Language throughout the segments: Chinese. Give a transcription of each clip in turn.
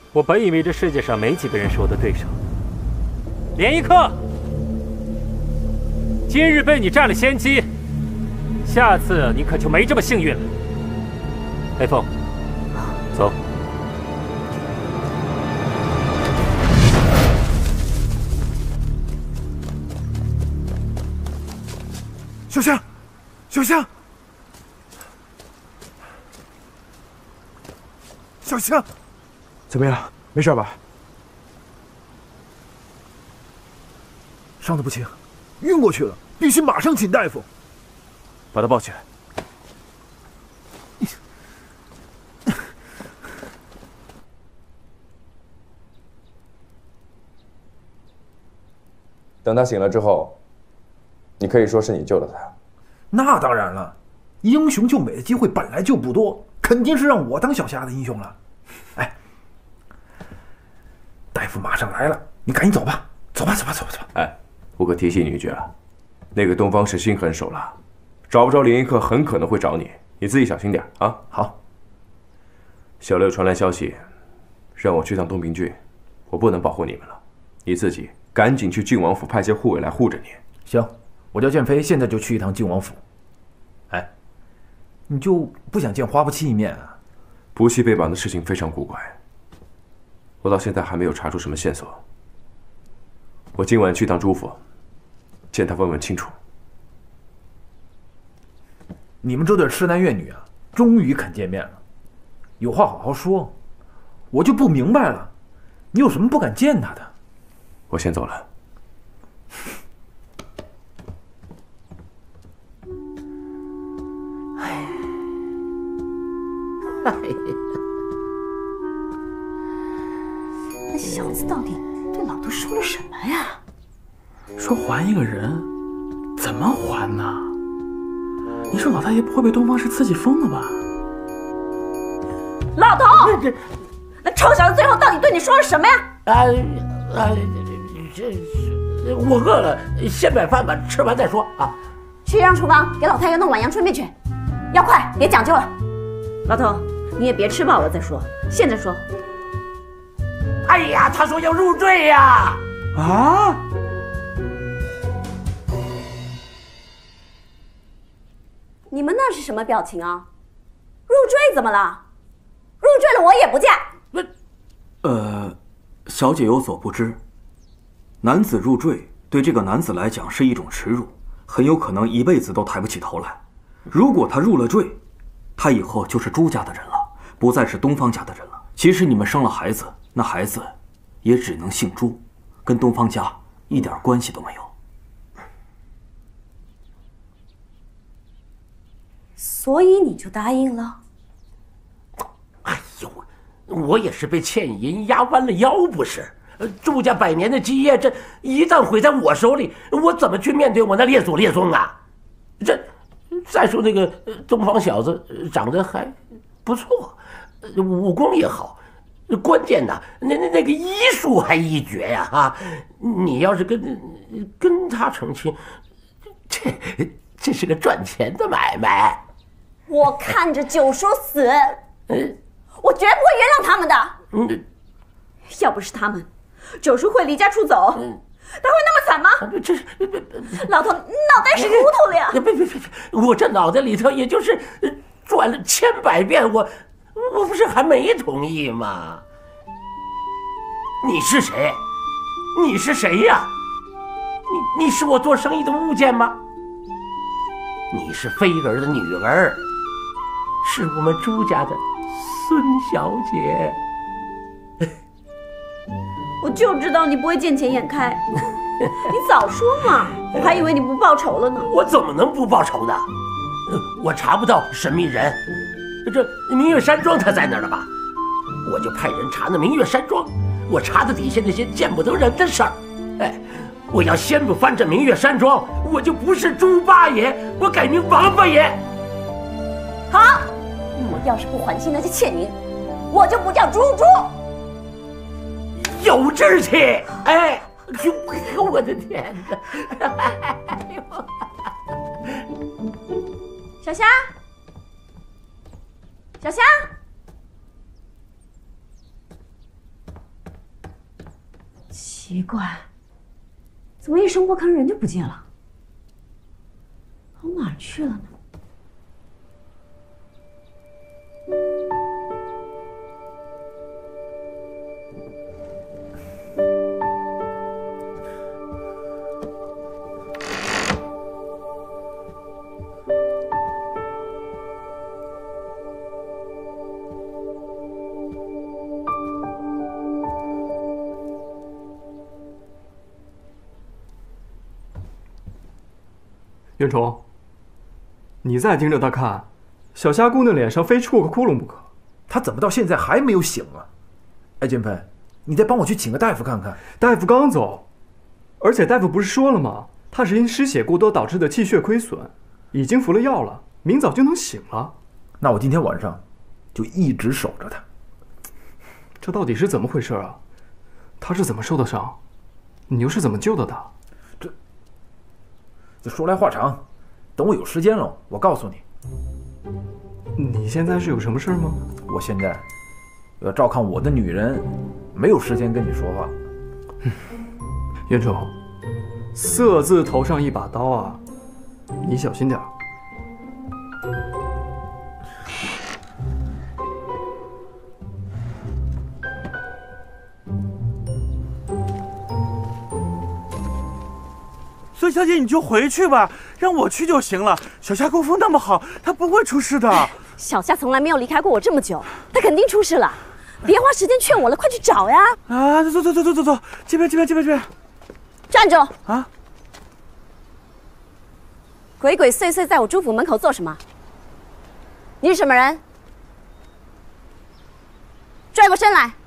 我本以为这世界上没几个人是我的对手。连一克，今日被你占了先机，下次你可就没这么幸运了。雷锋，走。 小香，小香，小香， 怎么样？没事吧？ 伤得不轻，晕过去了，必须马上请大夫。 把他抱起来。 等他醒了之后，你可以说是你救了他。 那当然了，英雄救美的机会本来就不多，肯定是让我当小虾的英雄了。哎，大夫马上来了，你赶紧走吧，走吧，走吧，走吧，走吧。 哎，我可提醒你一句啊，那个东方是心狠手辣，找不着连一克很可能会找你，你自己小心点啊。 好。 小六传来消息，让我去趟东平郡，我不能保护你们了，你自己赶紧去郡王府派些护卫来护着你。 行，我叫建飞，现在就去一趟郡王府。哎，你就不想见花不期一面啊？ 不系背绑的事情非常古怪，我到现在还没有查出什么线索。我今晚去趟朱府，见他问问清楚。 你们这对痴男怨女啊，终于肯见面了，有话好好说。我就不明白了，你有什么不敢见他的？ 我先走了。 哎，那小子到底对老头说了什么呀？ 说还一个人，怎么还呢？你说老太爷不会被东方氏刺激疯了吧？ 老头，那臭小子最后到底对你说了什么呀？ 我饿了，先买饭吧，吃完再说啊。 去让厨房给老太爷弄碗阳春面去，要快，别讲究了。老头，你也别吃饱了再说，现在说。 哎呀，他说要入赘呀！ 啊！ 你们那是什么表情啊？入赘怎么了？入赘了我也不嫁。 小姐有所不知，男子入赘对这个男子来讲是一种耻辱，很有可能一辈子都抬不起头来。如果他入了赘，他以后就是朱家的人了，不再是东方家的人了。即使你们生了孩子，那孩子也只能姓朱，跟东方家一点关系都没有。 所以你就答应了？ 哎呦，我也是被欠银压弯了腰不是？朱家100年的基业，这一旦毁在我手里，我怎么去面对我那列祖列宗啊？再说那个东方小子长得还不错，武功也好，关键的那个医术还一绝呀！啊，你要是跟他成亲，这是个赚钱的买卖。 我看着九叔死，我绝不会原谅他们的。要不是他们，九叔会离家出走，他会那么惨吗？老头，你脑袋是糊涂了呀！ 别，我这脑袋里头也就是转了千百遍，我不是还没同意吗？你是谁？你是谁呀？你是我做生意的物件吗？你是飞儿的女儿，是我们朱家的孙小姐。 我就知道你不会见钱眼开，你早说嘛！我还以为你不报仇了呢。 我怎么能不报仇呢？我查不到神秘人，这明月山庄他在那儿了吧？我就派人查那明月山庄，我查的底下那些见不得人的事儿。哎，我要先不翻这明月山庄，我就不是猪八爷，我改名王八爷。 好，我要是不还清那些欠银，我就不叫猪猪。 有志气，哎，呦，我的天哪！ 小虾，小虾， 奇怪，怎么一声不吭人就不见了？跑哪儿去了呢？ 袁崇，你再盯着他看，小虾姑娘脸上非戳个窟窿不可。 她怎么到现在还没有醒啊？哎，建飞，你再帮我去请个大夫看看。 大夫刚走，而且大夫不是说了吗？他是因失血过多导致的气血亏损，已经服了药了，明早就能醒了。 那我今天晚上就一直守着他。 这到底是怎么回事啊？他是怎么受的伤？你又是怎么救的他？ 这说来话长，等我有时间了，我告诉你。 你现在是有什么事吗？ 我现在要照看我的女人，没有时间跟你说话。 袁崇，色字头上一把刀啊，你小心点儿。 孙小姐，你就回去吧，让我去就行了。小夏功夫那么好，她不会出事的。 小夏从来没有离开过我这么久，她肯定出事了。别花时间劝我了，快去找呀！ 啊，走，这边。 站住！ 啊！ 鬼鬼祟祟在我朱府门口做什么？你是什么人？转过身来！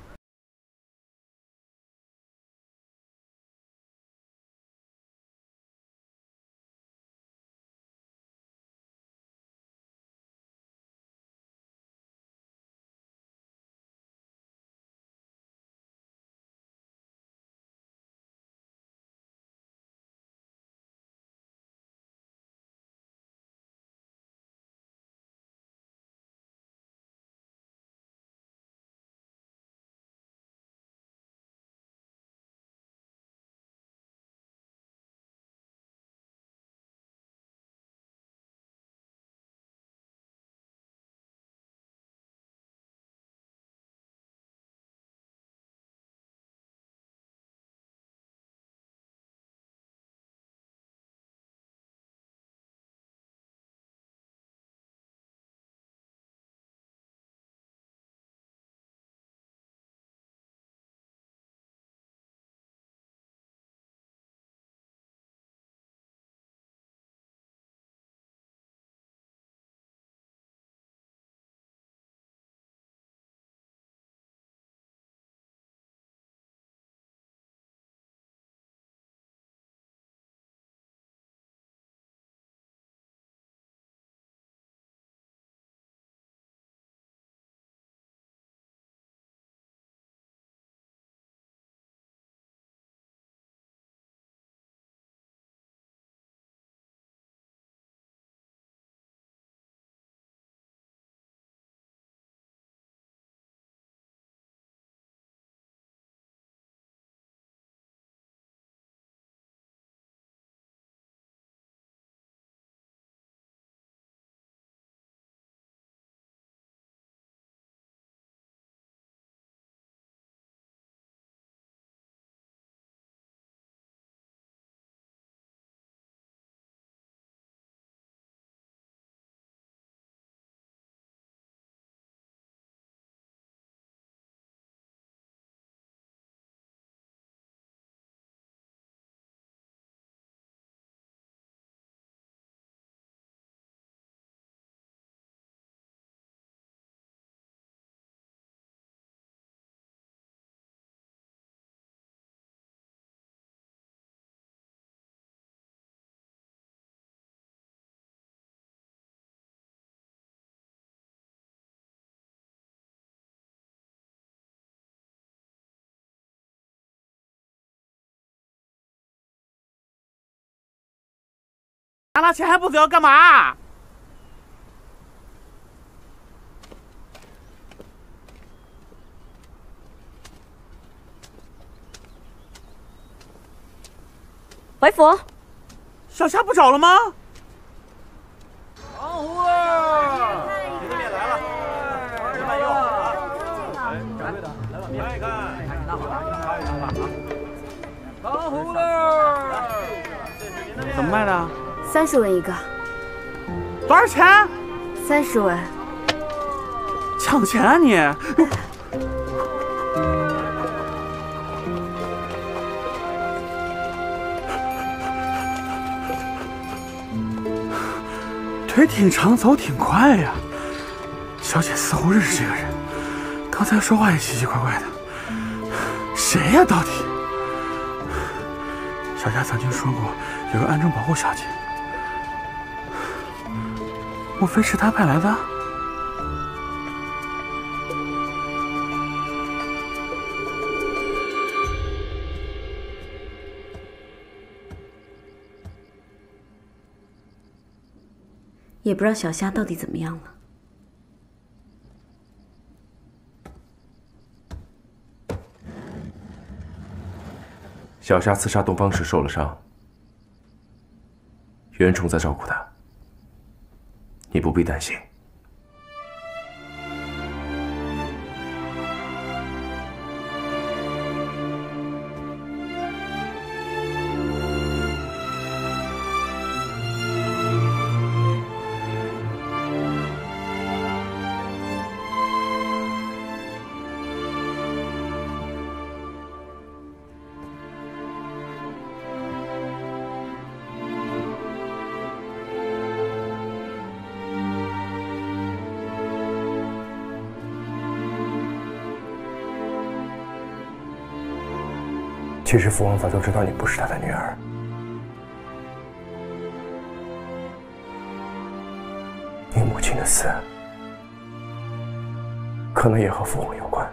拿钱还不走，要干嘛？ 回府。 小霞不找了吗？ 糖葫芦，你的面来了，10万用啊！掌柜的，来碗面，看，糖葫芦， 怎么卖的 ？30文一个。 多少钱 ？30文。 抢钱啊你！腿挺长，走挺快呀。小姐似乎认识这个人，刚才说话也奇奇怪怪的。谁呀？到底？小霞曾经说过有人暗中保护小姐，莫非是他派来的？ 也不知道小虾到底怎么样了。 小夏刺杀东方时受了伤，袁崇在照顾他，你不必担心。 其实父王早就知道你不是他的女儿，你母亲的死可能也和父王有关。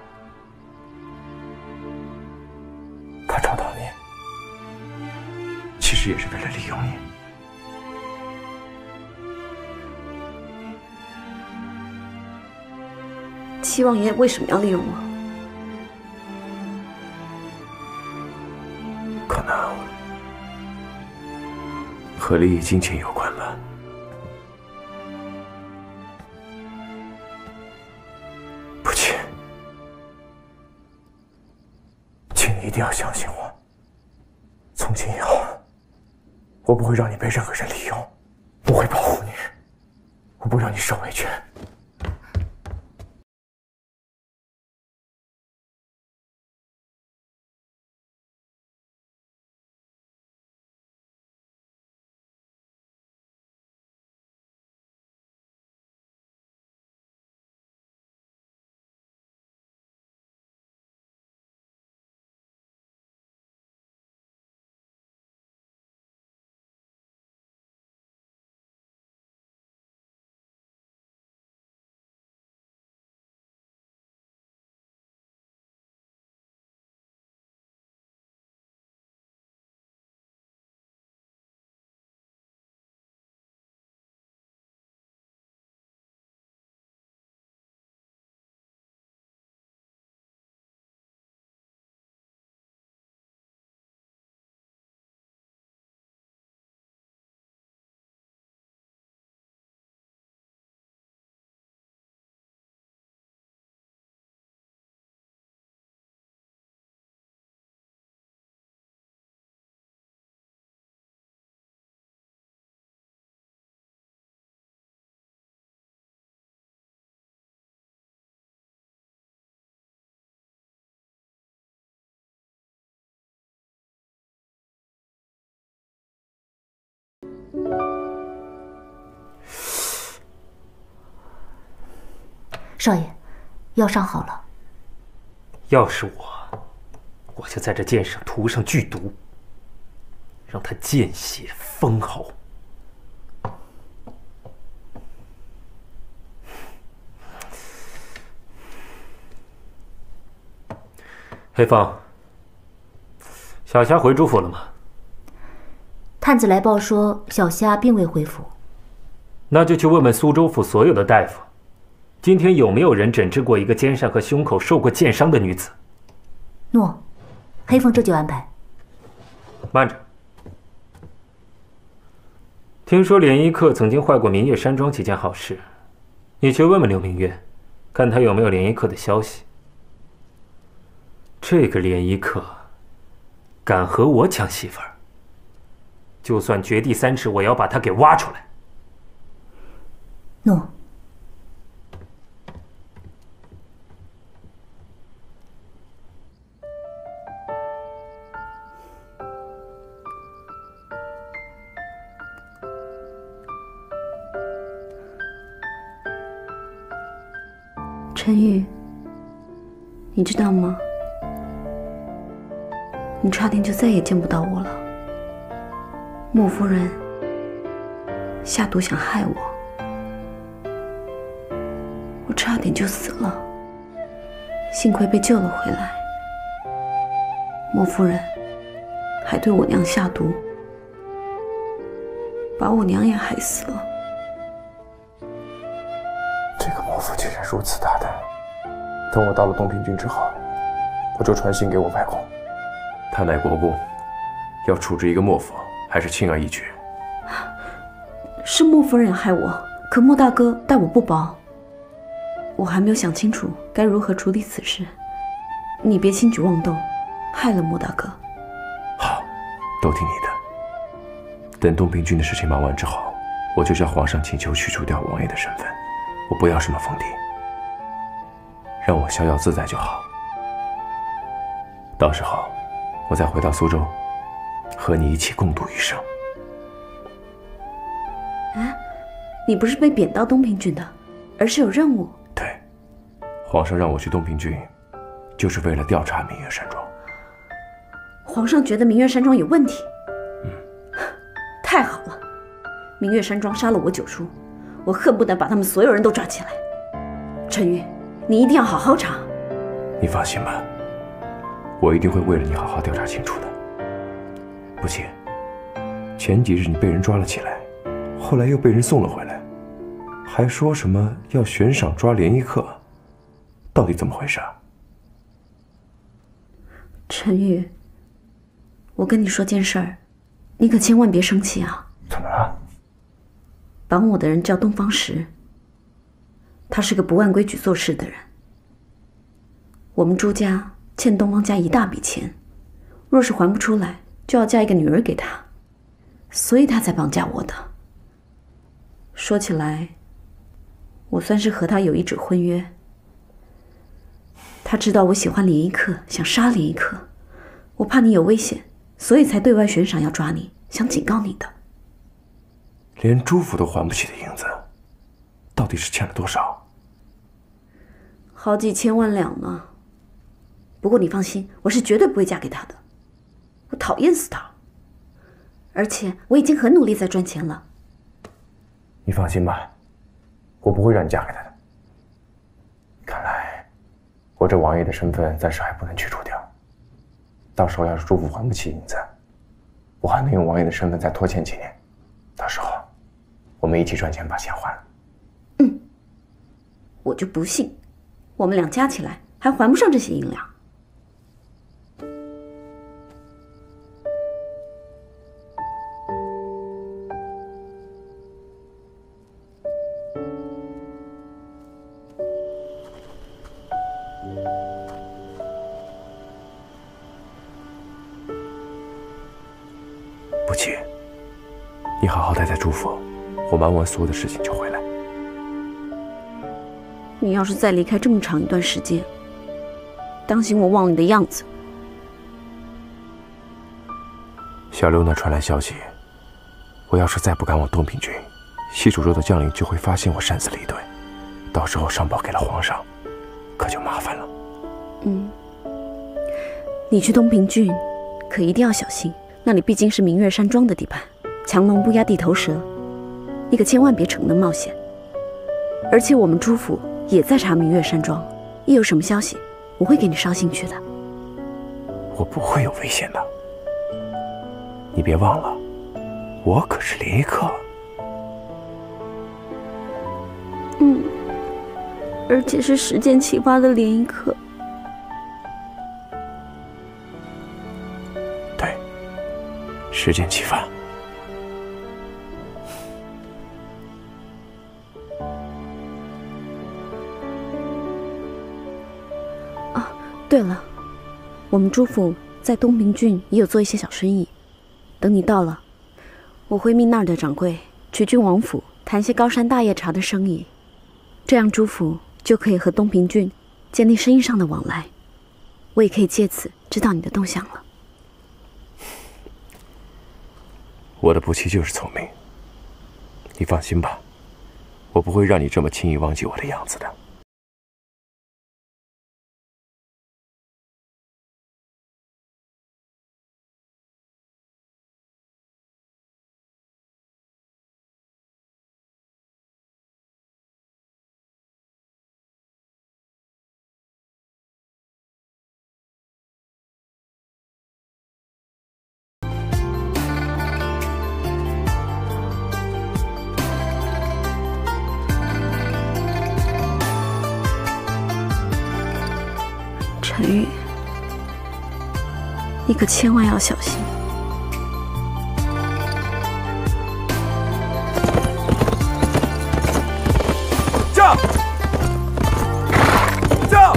他找到你， 其实也是为了利用你。 七王爷为什么要利用我？ 可能和利益金钱有关吧。 不亲，请你一定要相信我。从今以后，我不会让你被任何人利用，我会保护你，我不让你受委屈。 少爷，药伤好了。 要是我就在这剑上涂上剧毒，让他见血封喉。黑凤，小霞回主府了吗？ 探子来报说，小虾并未回府。 那就去问问苏州府所有的大夫，今天有没有人诊治过一个肩上和胸口受过剑伤的女子？ 诺，黑凤这就安排。 慢着， 听说联谊课曾经坏过明月山庄几件好事，你去问问刘明月，看他有没有联谊课的消息。这个联谊课敢和我抢媳妇儿，就算掘地3尺，我要把他给挖出来。 诺。陈宇，你知道吗？你差点就再也见不到我了。莫夫人下毒想害我，我差点就死了，幸亏被救了回来。莫夫人还对我娘下毒，把我娘也害死了。 这个莫夫竟然如此大胆！等我到了东平郡之后，我就传信给我外公。 他乃国公，要处置一个莫夫，还是轻而易举。 是莫夫人害我，可莫大哥待我不薄。我还没有想清楚该如何处理此事，你别轻举妄动，害了莫大哥。 好，都听你的。等东平郡的事情忙完之后，我就向皇上请求去除掉王爷的身份，我不要什么封地，让我逍遥自在就好。到时候我再回到苏州，和你一起共度余生。 啊，你不是被贬到东平郡的，而是有任务。 对，皇上让我去东平郡，就是为了调查明月山庄。 皇上觉得明月山庄有问题。太好了，明月山庄杀了我九叔，我恨不得把他们所有人都抓起来。陈宇，你一定要好好查。 你放心吧，我一定会为了你好好调查清楚的。不切，前几日你被人抓了起来，后来又被人送了回来，还说什么要悬赏抓联谊课，到底怎么回事啊？ 陈宇，我跟你说件事儿，你可千万别生气啊。 怎么了？ 绑我的人叫东方石，他是个不按规矩做事的人。我们朱家欠东方家一大笔钱，若是还不出来，就要嫁一个女儿给他，所以他才绑架我的。说起来，我算是和他有一纸婚约。他知道我喜欢联谊课，想杀联谊课，我怕你有危险，所以才对外悬赏要抓你，想警告你的。 连朱府都还不起的银子，到底是欠了多少？ 好几千万两呢。不过你放心，我是绝对不会嫁给他的，我讨厌死他。而且我已经很努力在赚钱了。 你放心吧，我不会让你嫁给他的。看来我这王爷的身份暂时还不能去除掉，到时候要是朱府还不起银子，我还能用王爷的身份再拖欠几年，到时候我们一起赚钱把钱还了。 我就不信，我们俩加起来还还不上这些银两。 不急，你好好待在朱府，我忙完所有的事情就回来。 你要是再离开这么长一段时间，当心我忘了你的样子。 小刘那传来消息，我要是再不赶往东平郡，西楚州的将领就会发现我擅自离队，到时候上报给了皇上，可就麻烦了。 你去东平郡，可一定要小心，那里毕竟是明月山庄的地盘，强龙不压地头蛇，你可千万别逞能冒险。而且我们朱府也在查明月山庄，一有什么消息，我会给你捎信去的。 我不会有危险的，你别忘了，我可是联谊客。 而且是时间启发的联谊课。 对，时间启发。 对了，我们朱府在东平郡也有做一些小生意，等你到了，我会命那儿的掌柜去郡王府谈些高山大叶茶的生意，这样朱府就可以和东平郡建立生意上的往来，我也可以借此知道你的动向了。 我的不妻就是聪明，你放心吧，我不会让你这么轻易忘记我的样子的。 陈宇，你可千万要小心。 驾！驾！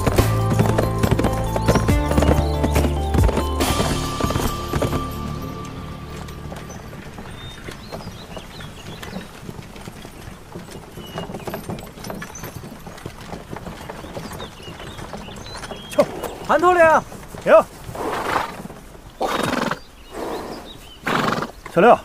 韩头领，停！ 小六，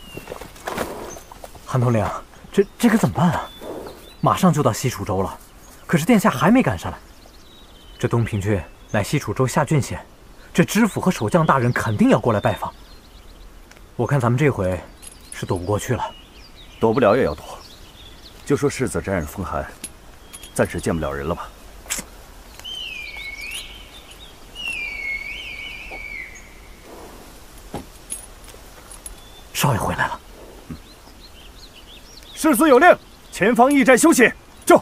韩头领，这可怎么办啊？马上就到西楚州了，可是殿下还没赶上来。这东平郡乃西楚州下郡县，这知府和守将大人肯定要过来拜访。我看咱们这回是躲不过去了。 躲不了也要躲，就说世子沾染风寒，暂时见不了人了吧？ 少爷回来了。 世子有令，前方驿站休息。就。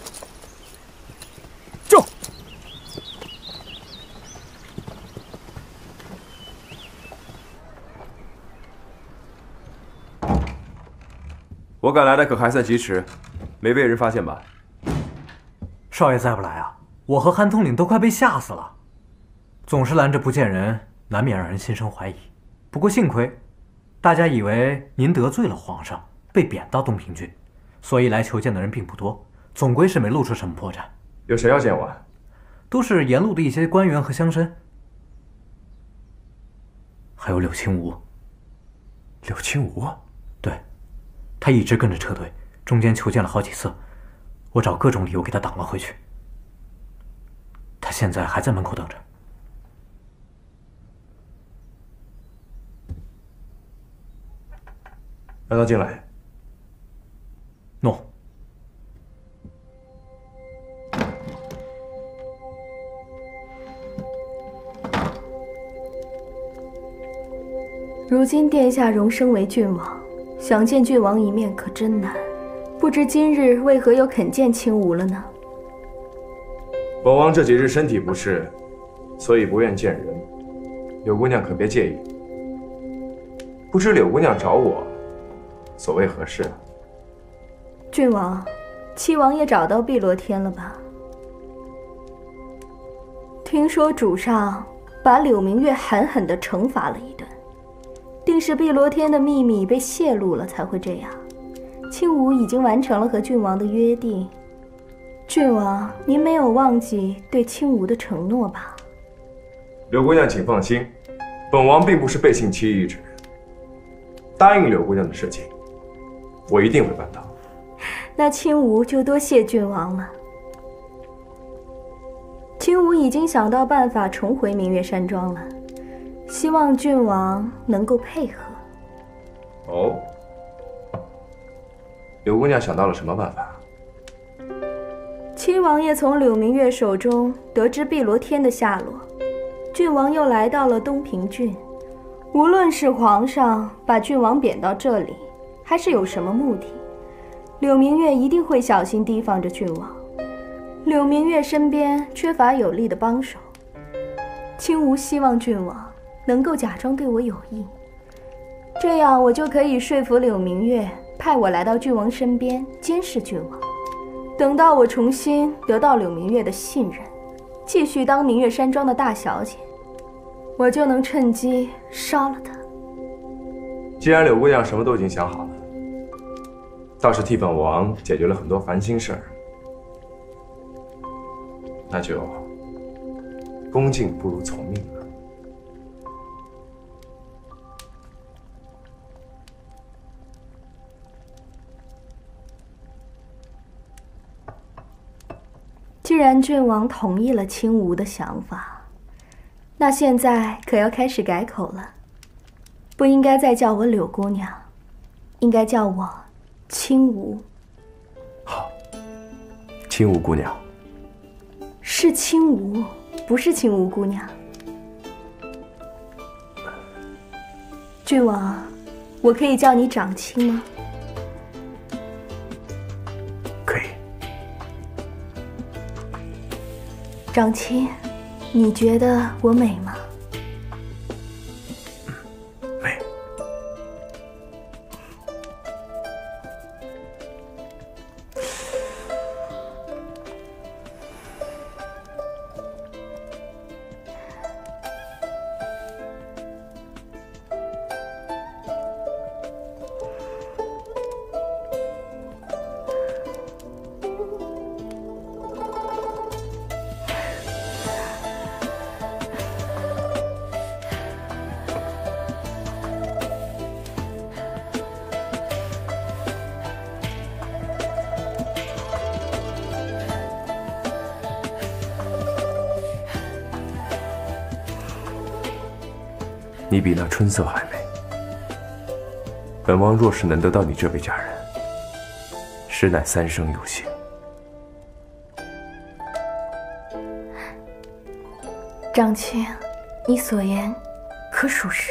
我赶来的可还算及时，没被人发现吧？ 少爷再不来啊，我和韩统领都快被吓死了。总是拦着不见人，难免让人心生怀疑。不过幸亏，大家以为您得罪了皇上，被贬到东平郡，所以来求见的人并不多，总归是没露出什么破绽。 有谁要见我？ 都是沿路的一些官员和乡绅，还有柳青梧。 柳青梧？ 对，他一直跟着车队，中间求见了好几次，我找各种理由给他挡了回去。他现在还在门口等着。 让他进来。 诺。 如今殿下荣升为郡王，想见郡王一面可真难。不知今日为何又肯见青梧了呢？ 本王这几日身体不适，所以不愿见人。柳姑娘可别介意。不知柳姑娘找我，所谓何事？ 郡王，七王爷找到碧螺天了吧？听说主上把柳明月狠狠地惩罚了一顿，定是碧螺天的秘密被泄露了才会这样。青梧已经完成了和郡王的约定，郡王，您没有忘记对青梧的承诺吧？ 柳姑娘请放心，本王并不是背信弃义之人。答应柳姑娘的事情，我一定会办到。 那青梧就多谢郡王了。青梧已经想到办法重回明月山庄了，希望郡王能够配合。 哦，柳姑娘想到了什么办法？ 七王爷从柳明月手中得知碧螺天的下落，郡王又来到了东平郡。无论是皇上把郡王贬到这里，还是有什么目的，柳明月一定会小心提防着郡王。柳明月身边缺乏有力的帮手，青梧希望郡王能够假装对我有意，这样我就可以说服柳明月派我来到郡王身边监视郡王。等到我重新得到柳明月的信任， 继续当明月山庄的大小姐，我就能趁机烧了她。 既然柳姑娘什么都已经想好了，倒是替本王解决了很多烦心事儿，那就恭敬不如从命了。 既然郡王同意了青梧的想法，那现在可要开始改口了，不应该再叫我柳姑娘，应该叫我青梧。 好，青梧姑娘。 是青梧，不是青梧姑娘。郡王，我可以叫你长青吗？ 可以。 长青，你觉得我美吗？ 美。你比那春色还美。本王若是能得到你这位佳人，实乃三生有幸。 长青，你所言可属实。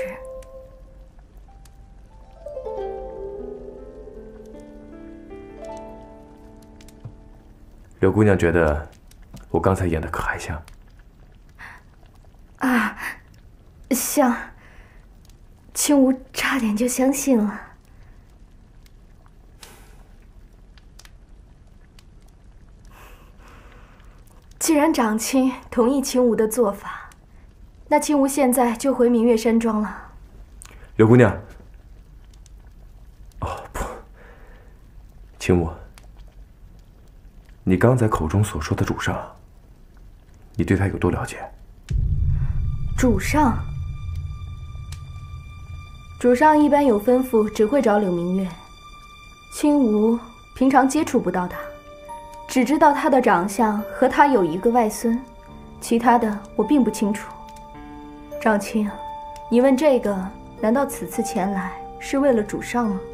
柳姑娘觉得我刚才演的可还像？ 啊，像。青梧差点就相信了。既然长青同意青梧的做法，那青梧现在就回明月山庄了。 柳姑娘，哦不，青梧，你刚才口中所说的主上，你对他有多了解？ 主上。主上一般有吩咐，只会找柳明月。青梧平常接触不到他，只知道他的长相和他有一个外孙，其他的我并不清楚。长青，你问这个，难道此次前来是为了主上吗？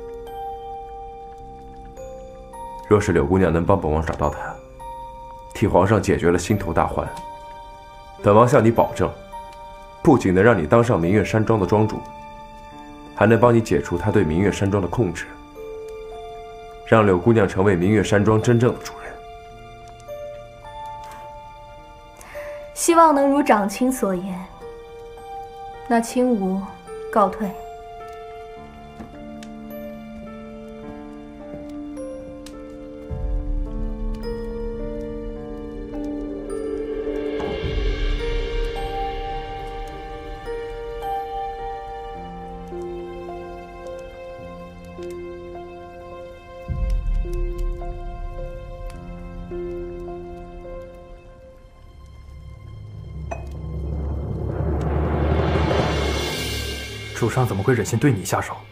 若是柳姑娘能帮本王找到他，替皇上解决了心头大患，本王向你保证，不仅能让你当上明月山庄的庄主，还能帮你解除他对明月山庄的控制，让柳姑娘成为明月山庄真正的主人。 希望能如长青所言。那青梧告退。 主上怎么会忍心对你下手？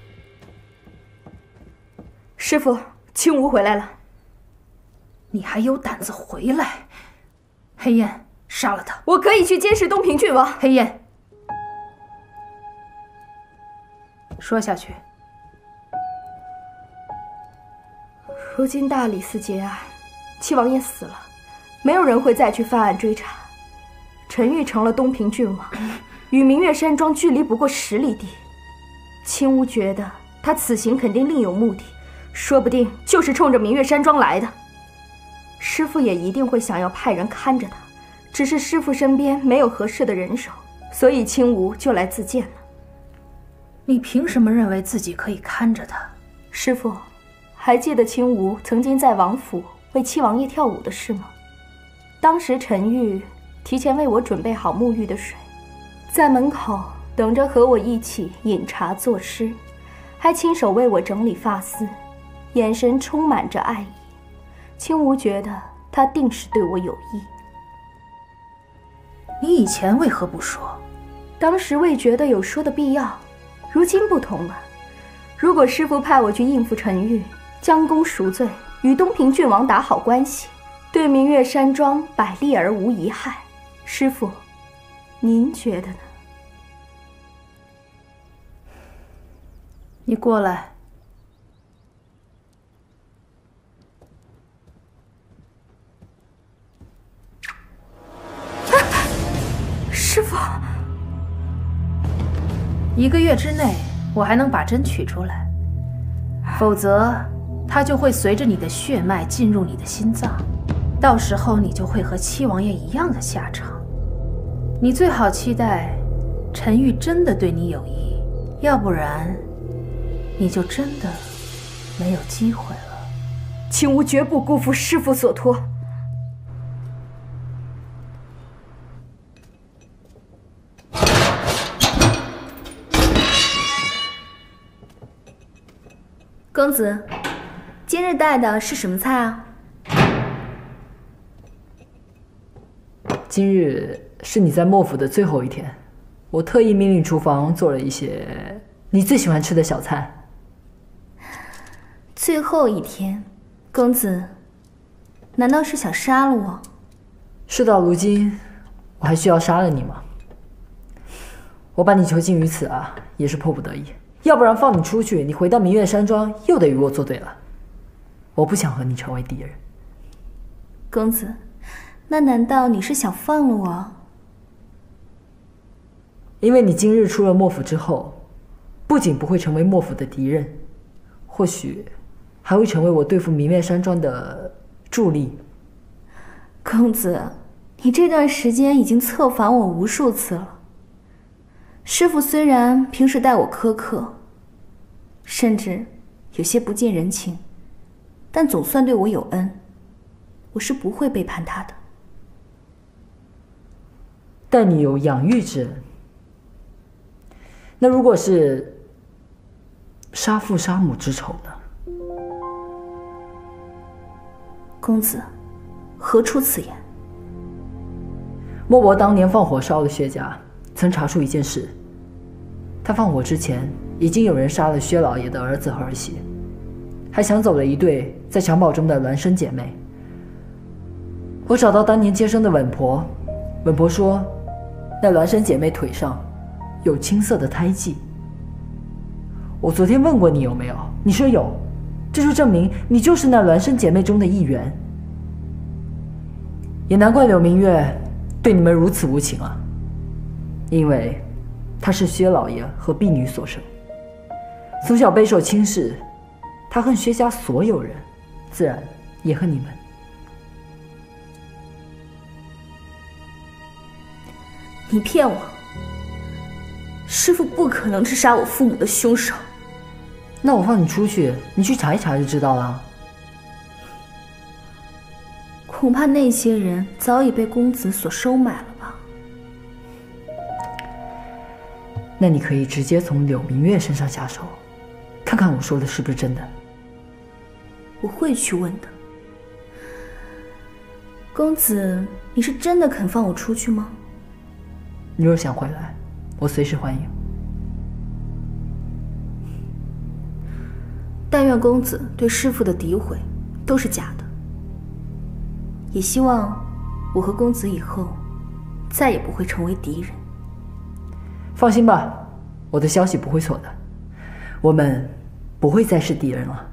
师傅，青梧回来了。 你还有胆子回来？黑燕，杀了他！ 我可以去监视东平郡王。 黑燕，说下去。 如今大理寺结案，七王爷死了，没有人会再去犯案追查。陈玉成了东平郡王。与明月山庄距离不过10里地，青梧觉得他此行肯定另有目的，说不定就是冲着明月山庄来的。师父也一定会想要派人看着他，只是师父身边没有合适的人手，所以青梧就来自荐了。 你凭什么认为自己可以看着他？ 师父，还记得青梧曾经在王府为七王爷跳舞的事吗？当时陈玉提前为我准备好沐浴的水，在门口等着和我一起饮茶作诗，还亲手为我整理发丝，眼神充满着爱意。青梧觉得他定是对我有意。 你以前为何不说？ 当时未觉得有说的必要，如今不同了。如果师父派我去应付陈玉，将功赎罪，与东平郡王打好关系，对明月山庄百利而无一害，师父，您觉得呢？ 你过来。 师父 ，1个月之内，我还能把针取出来，否则它就会随着你的血脉进入你的心脏，到时候你就会和七王爷一样的下场。你最好期待陈玉真的对你有意，要不然你就真的没有机会了。 青梧绝不辜负师父所托。 公子，今日带的是什么菜啊？ 今日是你在莫府的最后一天，我特意命令厨房做了一些你最喜欢吃的小菜。 最后一天，公子，难道是想杀了我？ 事到如今，我还需要杀了你吗？我把你囚禁于此啊，也是迫不得已。要不然放你出去，你回到明月山庄又得与我作对了。我不想和你成为敌人。 公子，那难道你是想放了我？ 因为你今日出了莫府之后，不仅不会成为莫府的敌人，或许还会成为我对付明月山庄的助力。 公子，你这段时间已经策反我无数次了。师父虽然平时待我苛刻，甚至有些不近人情，但总算对我有恩，我是不会背叛他的。 但你有养育之恩，那如果是杀父杀母之仇呢？ 公子，何出此言？ 莫伯当年放火烧了薛家，曾查出一件事，他放火之前，已经有人杀了薛老爷的儿子和儿媳，还抢走了一对在襁褓中的孪生姐妹。我找到当年接生的稳婆，稳婆说，那孪生姐妹腿上有青色的胎记。我昨天问过你有没有，你说有，这就证明你就是那孪生姐妹中的一员。也难怪柳明月对你们如此无情啊，因为他是薛老爷和婢女所生，从小备受轻视，他恨薛家所有人，自然也恨你们。 你骗我！师父不可能是杀我父母的凶手。 那我放你出去，你去查一查就知道了。 恐怕那些人早已被公子所收买了吧？ 那你可以直接从柳明月身上下手，看看我说的是不是真的。 我会去问的。公子，你是真的肯放我出去吗？ 你若想回来，我随时欢迎。 但愿公子对师父的诋毁都是假的，也希望我和公子以后再也不会成为敌人。 放心吧，我的消息不会错的，我们不会再是敌人了。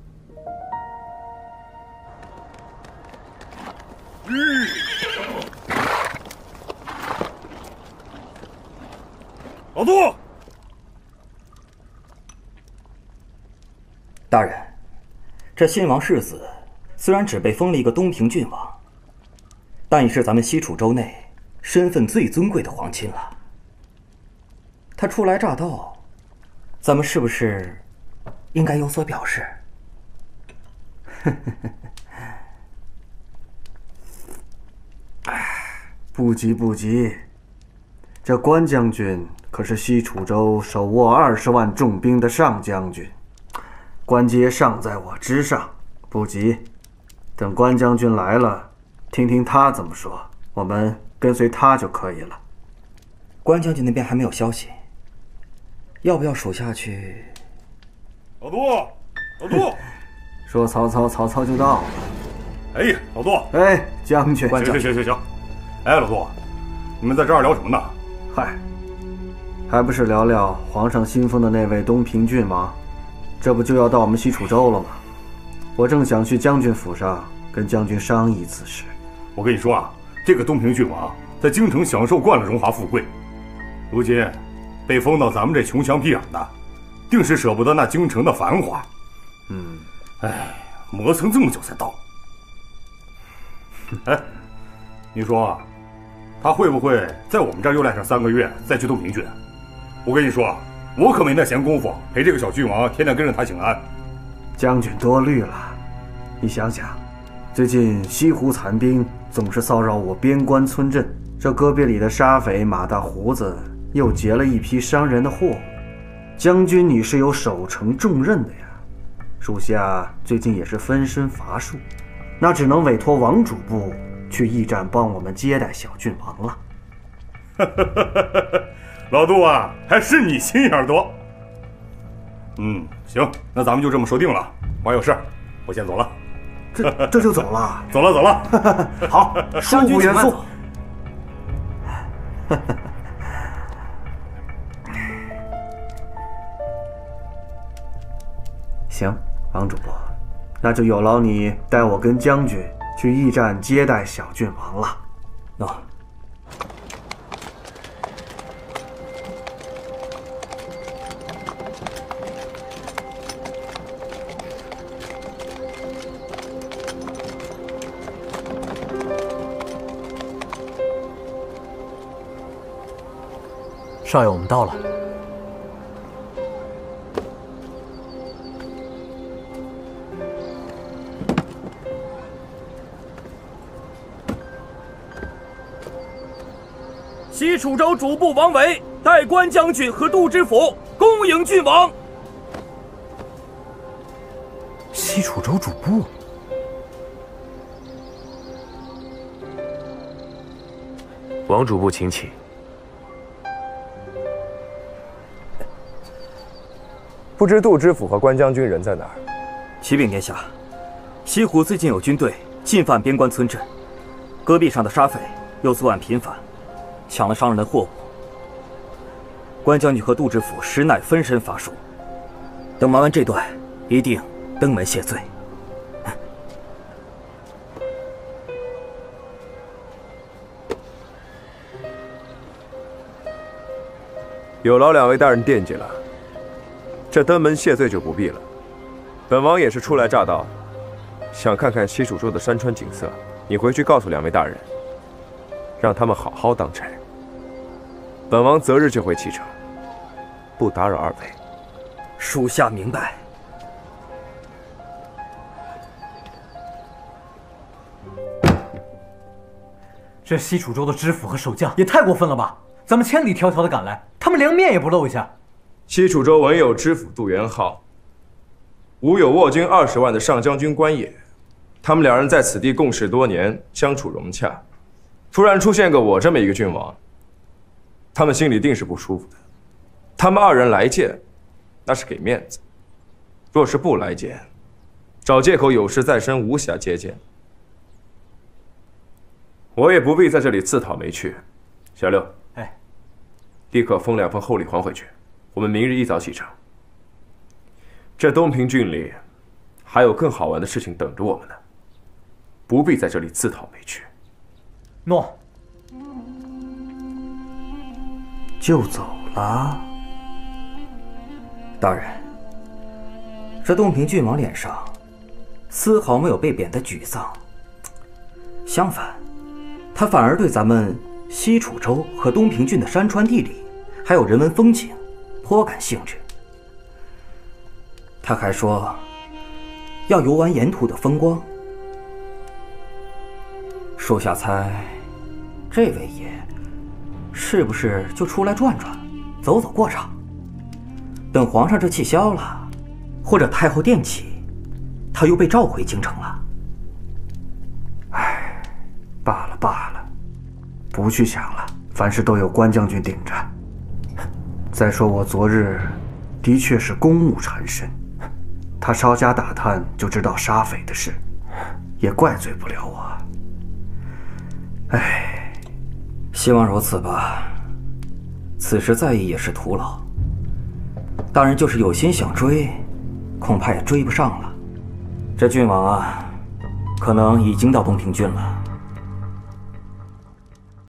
老杜， 大人，这新王世子虽然只被封了一个东平郡王，但已是咱们西楚州内身份最尊贵的皇亲了。他初来乍到，咱们是不是应该有所表示？ 不急不急，这关将军可是西楚州手握20万重兵的上将军，关阶尚在我之上，不急。等关将军来了，听听他怎么说，我们跟随他就可以了。 关将军那边还没有消息，要不要属下去？ 老杜，老杜， 说曹操，曹操就到了。 哎呀，老杜， 哎，将军， 行。哎，老杜，你们在这儿聊什么呢？ 嗨，还不是聊聊皇上新封的那位东平郡王，这不就要到我们西楚州了吗？我正想去将军府上跟将军商议此事。 我跟你说啊，这个东平郡王在京城享受惯了荣华富贵，如今被封到咱们这穷乡僻壤的，定是舍不得那京城的繁华。哎，磨蹭这么久才到。哎，你说他会不会在我们这儿又赖上3个月，再去东平郡？我跟你说，我可没那闲工夫陪这个小郡王天天跟着他请安。 将军多虑了，你想想，最近西湖残兵总是骚扰我边关村镇，这戈壁里的沙匪马大胡子又劫了一批商人的货物。将军你是有守城重任的呀，属下最近也是分身乏术，那只能委托王主簿去驿站帮我们接待小郡王了。 老杜啊，还是你心眼多。行，那咱们就这么说定了。我还有事，我先走了。 这就走了？ 走了。 好，恕不远送。行，王主播，那就有劳你带我跟将军去驿站接待小郡王了。 少爷，我们到了。 西楚州主簿王维带关将军和杜知府恭迎郡王。 西楚州主簿， 王主簿请起。不知杜知府和关将军人在哪儿？ 启禀殿下，西湖最近有军队进犯边关村镇，戈壁上的沙匪又作案频繁，抢了商人的货物。关将军和杜知府实乃分身乏术，等忙完这段，一定登门谢罪。 有劳2位大人惦记了。这登门谢罪就不必了。本王也是初来乍到，想看看西楚州的山川景色。你回去告诉2位大人，让他们好好当差。本王择日就会启程，不打扰2位。 属下明白。 这西楚州的知府和守将也太过分了吧！咱们千里迢迢的赶来，他们连面也不露一下。 西楚州文有知府杜元浩，武有握军20万的上将军关野，他们2人在此地共事多年，相处融洽。突然出现个我这么一个郡王，他们心里定是不舒服的。他们2人来见，那是给面子；若是不来见，找借口有事在身，无暇接见。我也不必在这里自讨没趣。小六，立刻封2份厚礼还回去。我们明日一早启程。这东平郡里还有更好玩的事情等着我们呢，不必在这里自讨没趣。 诺。 就走了。 大人，这东平郡王脸上丝毫没有被贬的沮丧，相反，他反而对咱们西楚州和东平郡的山川地理还有人文风情颇感兴趣。他还说要游玩沿途的风光。属下猜， 这位爷是不是就出来转转，走走过场？等皇上这气消了，或者太后殿起，他又被召回京城了。 唉，罢了罢了，不去想了，凡事都有关将军顶着。再说我昨日的确是公务缠身，他稍加打探就知道杀匪的事，也怪罪不了我。唉， 希望如此吧。此时在意也是徒劳。大人就是有心想追，恐怕也追不上了。这郡王啊，可能已经到东平郡了。